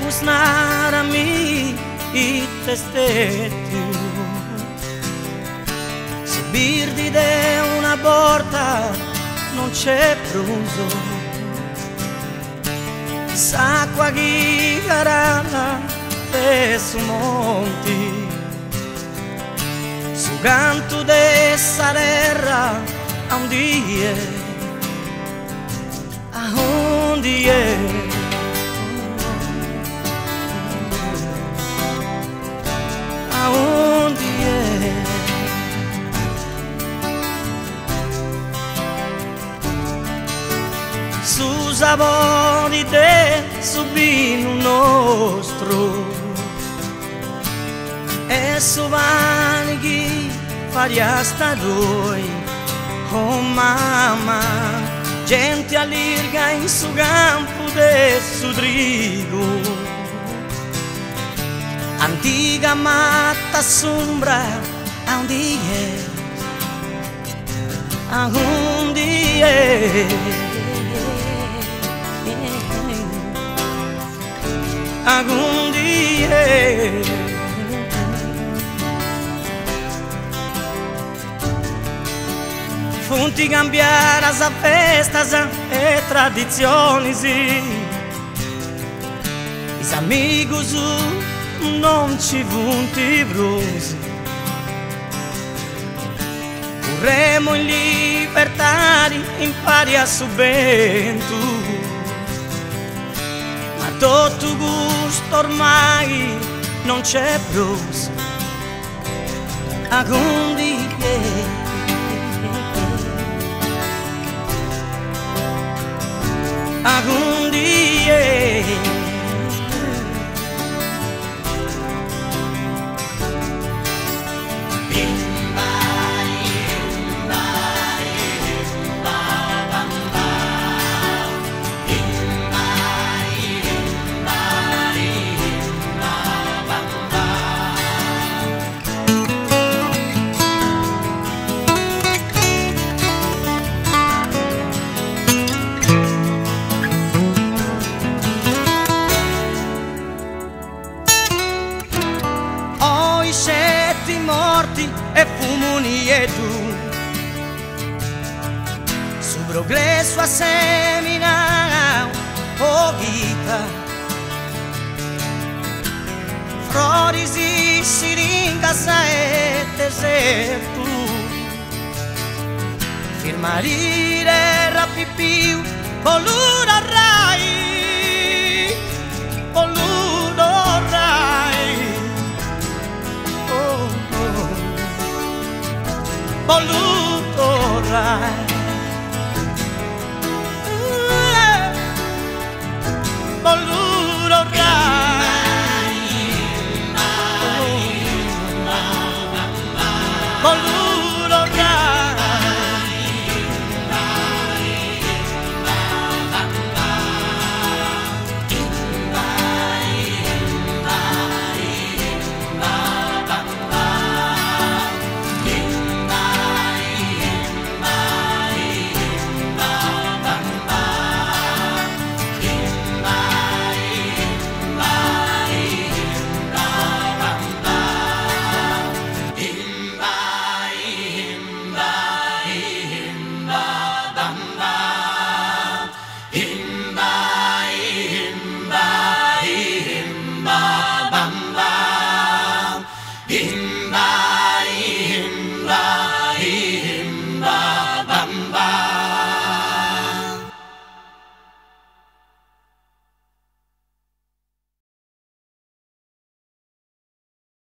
usnarami i testetti subirdi de una porta non c'è pruso s'acqua chi carana e su monti su canto dessa terra a un die su sapori de subino nostro e su vani chi faria sta noi oh mamma gente all'irga in su campo de su trigo antica matta sombra a un die a un die algún día funti cambiare a festas e tradizioni sì is amigos non ci vunti brusi vorremmo in libertà impari a subento tutto gusto ormai non c'è più algún día morti e fumuni e tu su progresso a semina o vita flori si siringasa e deserto firmarire rapipiu colura rai